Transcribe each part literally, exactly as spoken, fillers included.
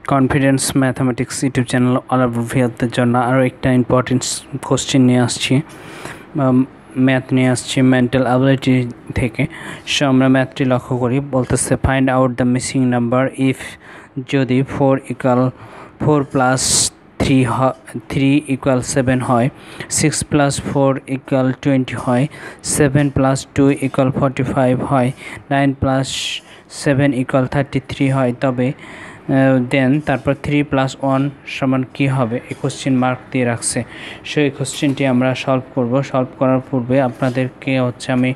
Confidence mathematics YouTube channel অলাভিয়াদের জন্য আরও একটা ইম্পর্টেন্ট কোশ্চেন নিয়ে আসছি, ম্যাথ নিয়ে আসছি মেন্টাল অ্যাবিলিটি থেকে। সো আমরা ম্যাথটি লক্ষ্য করি, বলতেছে find out the missing number if যদি four equal four plus three three equal seven হয়, six plus four equal twenty হয়, seven plus two equal forty five হয়, nine plus seven equal thirty three হয়, তবে দেন তারপর three plus one সমান কী হবে, এই কোশ্চেন মার্ক দিয়ে রাখছে। সো এই কোশ্চেনটি আমরা সলভ করব। সলভ করার পূর্বে আপনাদেরকে হচ্ছে আমি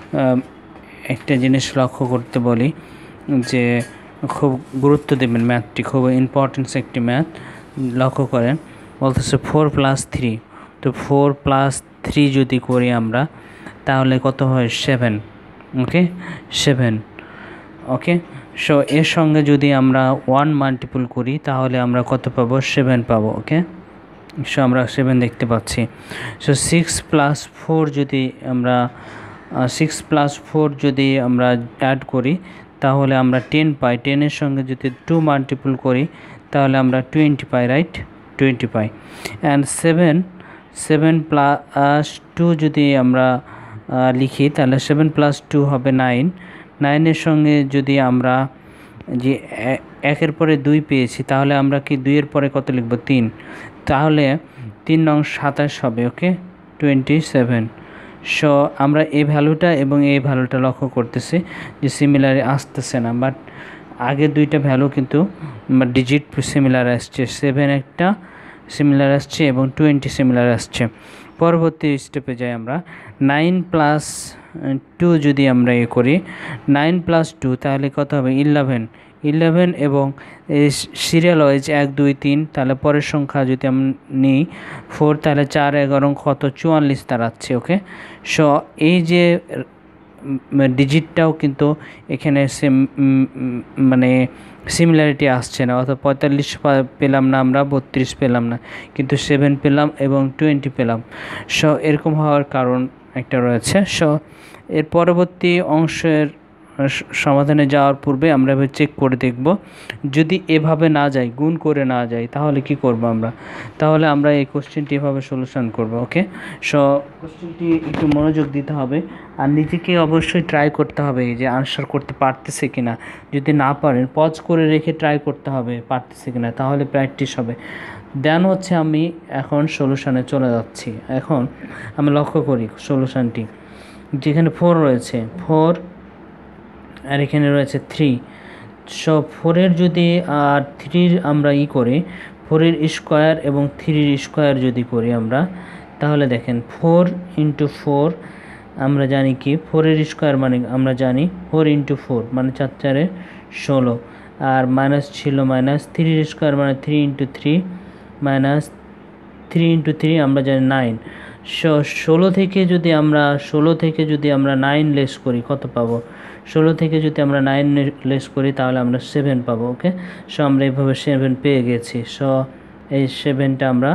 একটা জিনিস লক্ষ্য করতে বলি যে খুব গুরুত্ব দেবেন, ম্যাথটি খুব ইম্পর্টেন্স একটি ম্যাথ। লক্ষ্য করেন, বলতেছে ফোর প্লাস থ্রি, তো ফোর প্লাস থ্রি যদি করি আমরা তাহলে কত হয়, seven. Okay, seven. Okay, so এর সঙ্গে যদি আমরা ওয়ান মাল্টিপল করি তাহলে আমরা কত পাবো, সেভেন পাবো। ওকে, সো আমরা সেভেন দেখতে পাচ্ছি। সো সিক্স প্লাস ফোর যদি আমরা সিক্স প্লাস ফোর যদি আমরা অ্যাড করি তাহলে আমরা টেন পাই। টেনের সঙ্গে যদি টু মাল্টিপল করি তাহলে আমরা টোয়েন্টি পাই, রাইট, টোয়েন্টি পাই। And seven seven plus two যদি আমরা লিখি তাহলে সেভেন প্লাস টু হবে নাইন। নাইনের সঙ্গে যদি আমরা যে একের পরে দুই পেয়েছি তাহলে আমরা কি দুইয়ের পরে কত লিখব, তিন, তাহলে তিন নং সাতাশ হবে। ওকে, টোয়েন্টি সেভেন। সো আমরা এই ভ্যালুটা এবং এই ভ্যালুটা লক্ষ্য করতেছি যে সিমিলারে আসতেছে না, বাট আগে দুইটা ভ্যালু কিন্তু ডিজিট সিমিলার আসছে, সেভেন একটা সিমিলার আসছে এবং টোয়েন্টি সিমিলার আসছে। পরবর্তী স্টেপে যাই আমরা, নাইন প্লাস টু যদি আমরা এ করি, নাইন প্লাস টু তাহলে কত হবে, ইলেভেন। ইলেভেন এবং সিরিয়াল ওয়াইজ এক দুই তিন, তাহলে পরের সংখ্যা যদি আমি নিই ফোর, তাহলে চার এগারো কত, চুয়াল্লিশ দাঁড়াচ্ছে। ওকে, সো এই যে ডিজিটটাও কিন্তু এখানে সেম মানে সিমিলারিটি আসছে না, অর্থাৎ পঁয়তাল্লিশ পেলাম না আমরা, বত্রিশ পেলাম না, কিন্তু সেভেন পেলাম এবং টোয়েন্টি পেলাম। সো এরকম হওয়ার কারণ একটা রয়েছে। সো এর পরবর্তী অংশের সমাধানে যাওয়ার পূর্বে আমরা এবার চেক করে দেখব, যদি এভাবে না যাই, গুণ করে না যাই, তাহলে কি করব আমরা, তাহলে আমরা এই কোশ্চেনটি এভাবে সলিউশন করব। ওকে, সো কোশ্চেনটি একটু মনোযোগ দিতে হবে আর নিজেকে অবশ্যই ট্রাই করতে হবে যে আনসার করতে পারতেছে কিনা। যদি না পারেন পজ করে রেখে ট্রাই করতে হবে পারতেছে কিনা, তাহলে প্র্যাকটিস হবে। দেন হচ্ছে আমি এখন সলিউশনে চলে যাচ্ছি। এখন আমি লক্ষ্য করি সলিউশনটি, যেখানে ফোর রয়েছে, ফোর আর এখানে রয়েছে থ্রি। সো ফোরের যদি আর থ্রির আমরা ই করি, ফোরের স্কোয়ার এবং থ্রির স্কোয়ার যদি করি আমরা, তাহলে দেখেন ফোর ইন্টু ফোর আমরা জানি কি, ফোরের স্কোয়ার মানে আমরা জানি ফোর ইন্টু ফোর মানে চার চারে ষোলো, আর মাইনাস ছিল মাইনাস, থ্রির স্কোয়ার মানে three into three minus three into three আমরা জানি নাইন। সো ষোলো থেকে যদি আমরা ষোলো থেকে যদি আমরা নাইন লেস করি কত পাবো, ষোলো থেকে যদি আমরা নাইন লেস করি তাহলে আমরা সেভেন পাবো। ওকে, সো আমরা এইভাবে সেভেন পেয়ে গেছি। সো এই সেভেনটা আমরা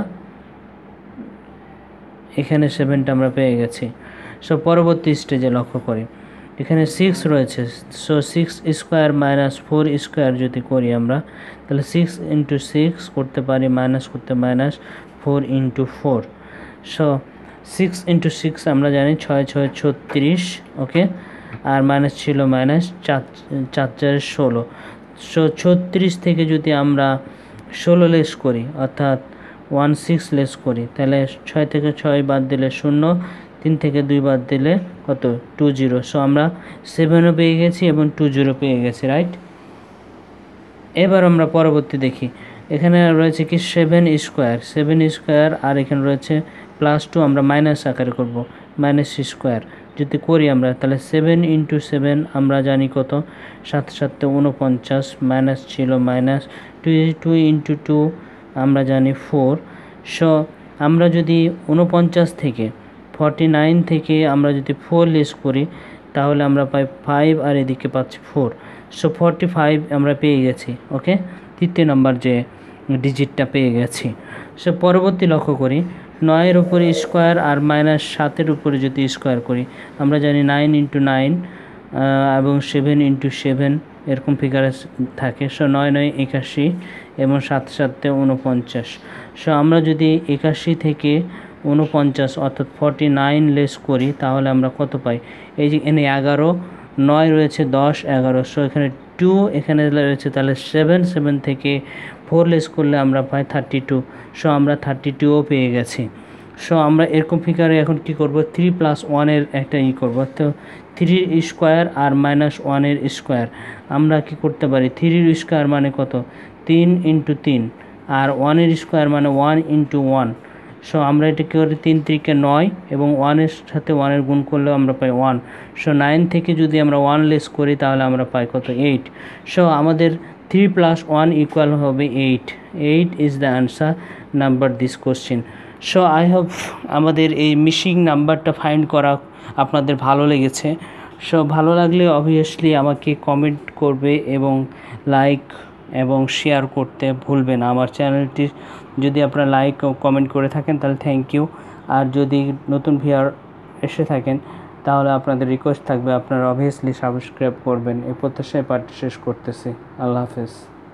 এখানে সেভেনটা আমরা পেয়ে গেছি। সো পরবর্তী স্টেজে লক্ষ্য করি, এখানে সিক্স রয়েছে। So six square minus four square যদি করি আমরা, তাহলে সিক্স ইন্টু সিক্স করতে পারি, মাইনাস করতে minus four into four. So six into six আমরা জানি ছয় ছয় ছত্রিশ। ওকে, আর মাইনাস ছিল মাইনাস, চার চার চার ষোলো। সো ছত্রিশ থেকে যদি আমরা ষোলো লেস করি অর্থাৎ ওয়ান সিক্স লেস করি, তাহলে ছয় থেকে ছয় বাদ দিলে শূন্য, তিন থেকে দুই বাদ দিলে কত, টু জিরো। সো আমরা সেভেনও পেয়ে গেছি এবং টু জিরো পেয়ে গেছি, রাইট। এবার আমরা পরবর্তী দেখি, এখানে রয়েছে কি সেভেন স্কোয়ার, সেভেন স্কোয়ার আর এখানে রয়েছে প্লাস টু, আমরা মাইনাস আকারে করব, মাইনাস স্কোয়ার যদি করি আমরা, তাহলে সেভেন ইন্টু সেভেন আমরা জানি কত, সাত সাতে উনপঞ্চাশ, মাইনাস ছিল minus, two two into two আমরা জানি ফোর। সো আমরা যদি উনপঞ্চাশ থেকে ফর্টি নাইন থেকে আমরা যদি ফোর লেস করি তাহলে আমরা পাই ফাইভ আর এদিকে পাচ্ছি ফোর। সো ফর্টি ফাইভ আমরা পেয়ে গেছি। ওকে, তৃতীয় নম্বর যে ডিজিটটা পেয়ে গেছি। সো পরবর্তী লক্ষ্য করি, নয়ের উপরে স্কোয়ার আর মাইনাস সাতের উপরে যদি স্কোয়ার করি, আমরা জানি নাইন ইন্টু নাইন এবং সেভেন ইন্টু সেভেন এরকম ফিগারে থাকে। সো নয় নয় একাশি এবং সাত সাতে উনপঞ্চাশ। সো আমরা যদি একাশি থেকে উনপঞ্চাশ অর্থাৎ ফর্টি নাইন লেস করি তাহলে আমরা কত পাই? এই যে এখানে এগারো, নয় রয়েছে, দশ, এগারো। সো এখানে টু এখানে রয়েছে, তাহলে সেভেন, সেভেন থেকে ফোর লেস করলে আমরা পাই থার্টি টু। সো আমরা থার্টি টুও পেয়ে গেছি। সো আমরা এরকম ফিগারে এখন কি করব? থ্রি প্লাস ওয়ানের একটা ই করবো। তো থ্রির স্কোয়ার আর মাইনাস ওয়ানের স্কোয়ার আমরা কি করতে পারি? থ্রির স্কোয়ার মানে কত? তিন ইন্টু তিন, আর ওয়ানের স্কোয়ার মানে ওয়ান ইন্টু ওয়ান। সো আমরা এটা কী করি? তিন তিরিকে নয় এবং ওয়ানের সাথে ওয়ানের গুণ করলেও আমরা পাই ওয়ান। সো নাইন থেকে যদি আমরা ওয়ান লেস করি তাহলে আমরা পাই কত? এইট। সো আমাদের থ্রি প্লাস ওয়ান ইকুয়াল হবে eight. Eight is the answer number this question. So I hope আমাদের এই মিসিং নাম্বারটা ফাইন্ড করা আপনাদের ভালো লেগেছে। সো ভালো লাগলে অবভিয়াসলি আমাকে কমেন্ট করবে এবং লাইক এবং শেয়ার করতে ভুলবেন না। আমার চ্যানেলটি যদি আপনারা লাইক ও কমেন্ট করে থাকেন তাহলে থ্যাংক ইউ। আর যদি নতুন ভিউয়ার এসে থাকেন তাহলে আপনাদের রিকোয়েস্ট থাকবে আপনারা অবভিয়াসলি সাবস্ক্রাইব করবেন। এই প্রত্যাশায় পার্টি শেষ করতেছি। আল্লাহ হাফেজ।